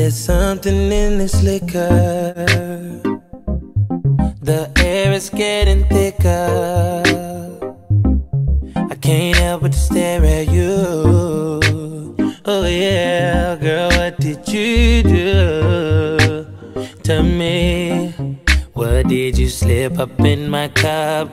there's something in this liquor. The air is getting thicker. I can't help but to stare at you. Oh yeah, girl, what did you do to me? What did you slip up in my cup,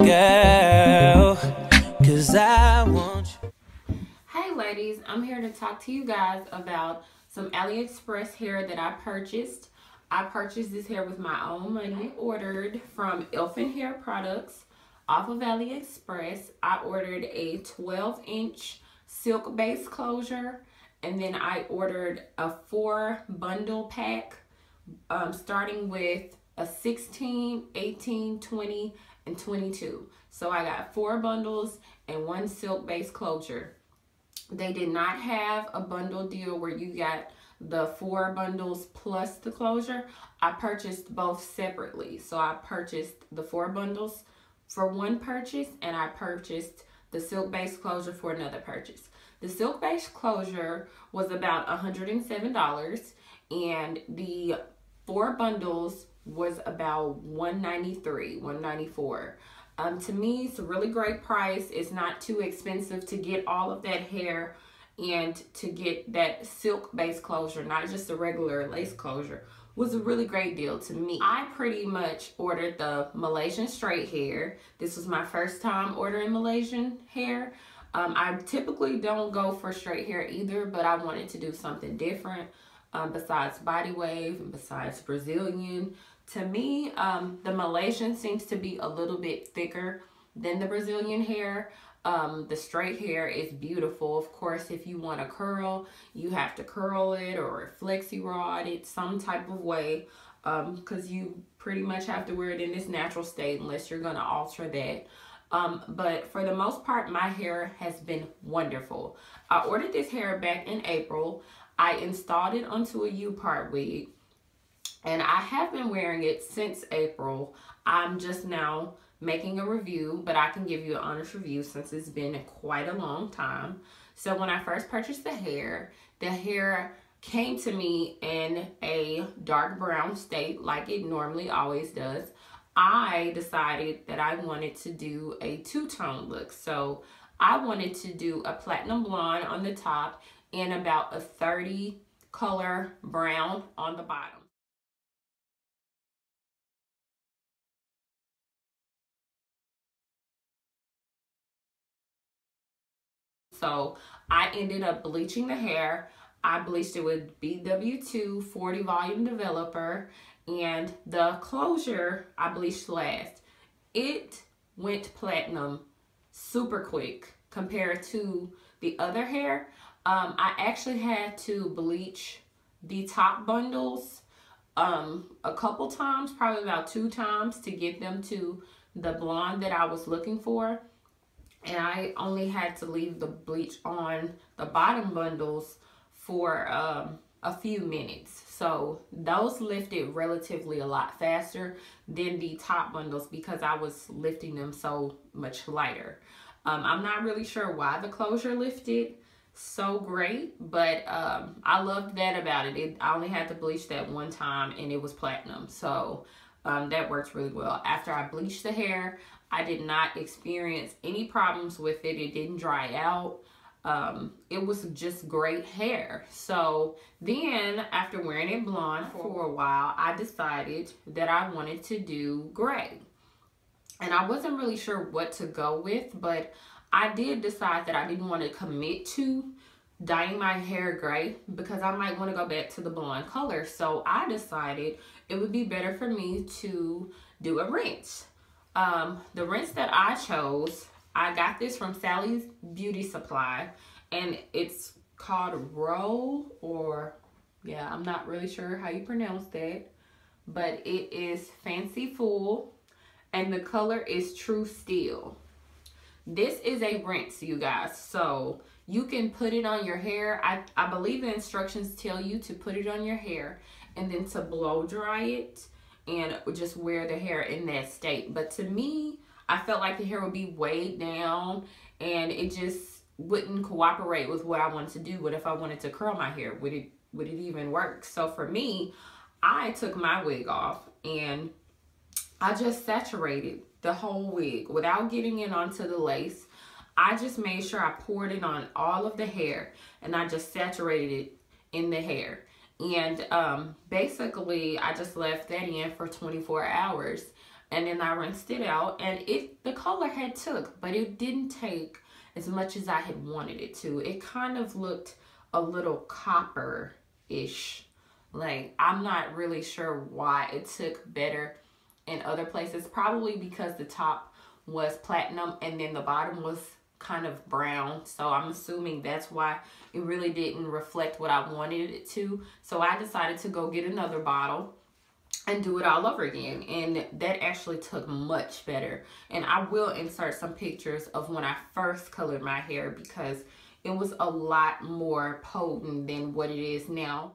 girl? 'Cause I want you. Hey ladies, I'm here to talk to you guys about some AliExpress hair that I purchased. I purchased this hair with my own money. I ordered from Elfin hair products off of AliExpress. I ordered a 12-inch silk base closure, and then I ordered a 4-bundle pack starting with a 16, 18, 20, and 22. So I got 4 bundles and 1 silk base closure. They did not have a bundle deal where you got the 4 bundles plus the closure. I purchased both separately. So I purchased the 4 bundles for one purchase, and I purchased the silk base closure for another purchase. The silk base closure was about $107, and the 4 bundles was about $193, $194. To me, it's a really great price. It's not too expensive to get all of that hair and to get that silk base closure, not just a regular lace closure, was a really great deal to me. I pretty much ordered the Malaysian Straight hair. This was my first time ordering Malaysian hair. I typically don't go for straight hair either, but I wanted to do something different besides body wave and besides Brazilian. To me, the Malaysian seems to be a little bit thicker than the Brazilian hair. The straight hair is beautiful. Of course, if you want to curl, you have to curl it or flexi rod it some type of way, because you pretty much have to wear it in its natural state unless you're going to alter that. But for the most part, my hair has been wonderful. I ordered this hair back in April. I installed it onto a U-part wig, and I have been wearing it since April. I'm just now making a review, but I can give you an honest review since it's been quite a long time. So when I first purchased the hair came to me in a dark brown state like it normally always does. I decided that I wanted to do a two-tone look. So I wanted to do a platinum blonde on the top and about a 30 color brown on the bottom. So I ended up bleaching the hair. I bleached it with BW2 40 volume developer, and the closure I bleached last. It went platinum super quick compared to the other hair. I actually had to bleach the top bundles a couple times, probably about 2 times, to get them to the blonde that I was looking for. And I only had to leave the bleach on the bottom bundles for a few minutes. So those lifted relatively a lot faster than the top bundles because I was lifting them so much lighter. I'm not really sure why the closure lifted so great, but I loved that about it. I only had to bleach that one time and it was platinum. So that works really well. After I bleached the hair, I did not experience any problems with it. It didn't dry out. It was just great hair. So then after wearing it blonde for a while, I decided that I wanted to do gray. And I wasn't really sure what to go with, but I did decide that I didn't want to commit to dyeing my hair gray because I might want to go back to the blonde color. So I decided it would be better for me to do a rinse. The rinse that I chose, I got this from Sally's Beauty Supply, and it's called Roll, or yeah, I'm not really sure how you pronounce that, but it is Fancy Full, and the color is True Steel. This is a rinse, you guys, so you can put it on your hair. I believe the instructions tell you to put it on your hair and then to blow dry it and just wear the hair in that state. But to me, I felt like the hair would be weighed down and it just wouldn't cooperate with what I wanted to do. What if I wanted to curl my hair? Would it even work? So for me, I took my wig off and I just saturated the whole wig without getting it onto the lace. I just made sure I poured it on all of the hair and I just saturated it in the hair. And basically I just left that in for 24 hours and then I rinsed it out, and the color had took, but it didn't take as much as I had wanted it to. It kind of looked a little copper-ish. Like, I'm not really sure why it took better in other places. Probably because the top was platinum and then the bottom was kind of brown. So I'm assuming that's why it really didn't reflect what I wanted it to. So I decided to go get another bottle and do it all over again, and that actually took much better. And I will insert some pictures of when I first colored my hair because it was a lot more potent than what it is now.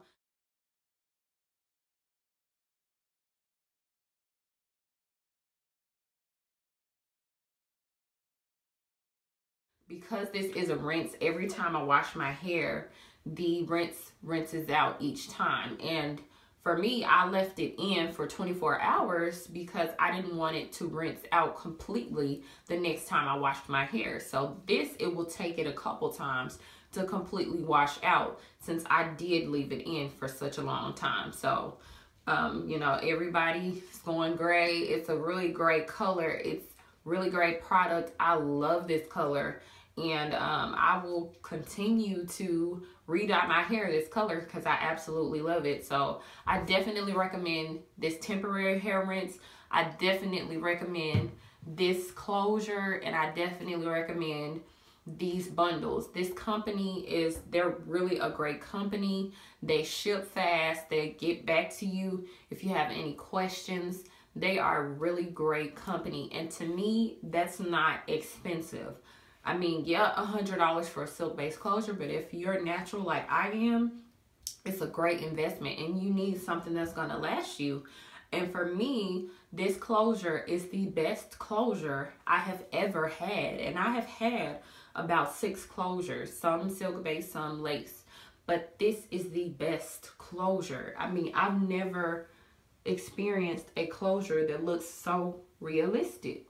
Because this is a rinse, every time I wash my hair, the rinses out each time. And for me, I left it in for 24 hours because I didn't want it to rinse out completely the next time I washed my hair. So this, it will take it a couple times to completely wash out since I did leave it in for such a long time. So, you know, everybody's going gray. It's a really great color. It's really great product. I love this color. And I will continue to re-dye my hair this color because I absolutely love it. So I definitely recommend this temporary hair rinse. I definitely recommend this closure, and I definitely recommend these bundles. This company they're really a great company. They ship fast. They get back to you if you have any questions. They are a really great company, and to me, that's not expensive. I mean, yeah, $100 for a silk-based closure, but if you're natural like I am, it's a great investment, and you need something that's going to last you. And for me, this closure is the best closure I have ever had, and I have had about 6 closures, some silk-based, some lace, but this is the best closure. I mean, I've never experienced a closure that looks so realistic.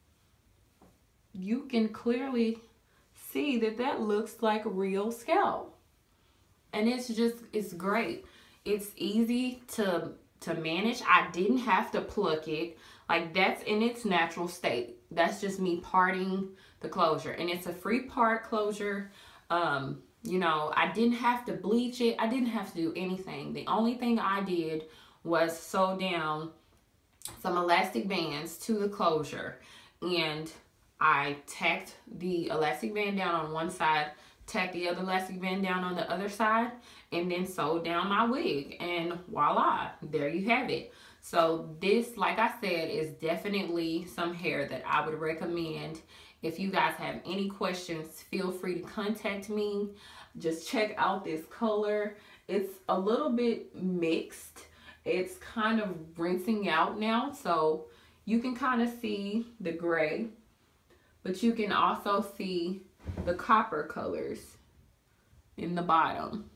You can clearly see that looks like real scalp, and it's great. It's easy to manage. I didn't have to pluck it. Like, that's in its natural state. That's just me parting the closure, and it's a free part closure. You know, I didn't have to bleach it. I didn't have to do anything. The only thing I did was sew down some elastic bands to the closure, and I tacked the elastic band down on one side, tacked the other elastic band down on the other side, and then sewed down my wig, and voila, there you have it. So this, like I said, is definitely some hair that I would recommend. If you guys have any questions, feel free to contact me. Just check out this color. It's a little bit mixed. It's kind of rinsing out now, so you can kind of see the gray, but you can also see the copper colors in the bottom.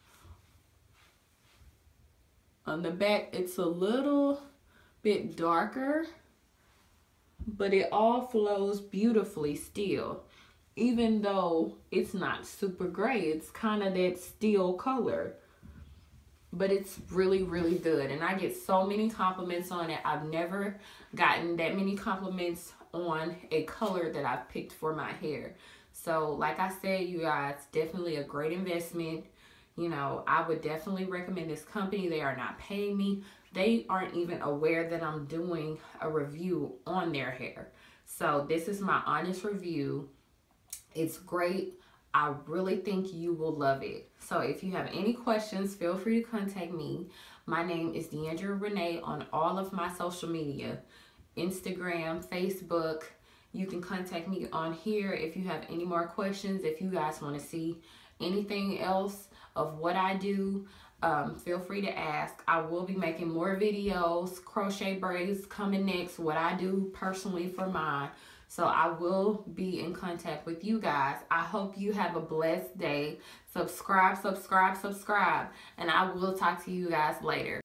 On the back, it's a little bit darker, but it all flows beautifully still. Even though it's not super gray, it's kind of that steel color. But it's really, really good. And I get so many compliments on it. I've never gotten that many compliments on a color that I've picked for my hair. So like I said, you guys, definitely a great investment. You know, I would definitely recommend this company. They are not paying me. They aren't even aware that I'm doing a review on their hair. So this is my honest review. It's great. I really think you will love it. So if you have any questions, feel free to contact me. My name is Deandra Renee on all of my social media. Instagram, Facebook. You can contact me on here if you have any more questions. If you guys want to see anything else of what I do, feel free to ask. I will be making more videos, crochet braids coming next, what I do personally for mine. So I will be in contact with you guys. I hope you have a blessed day. Subscribe, subscribe, subscribe. And I will talk to you guys later.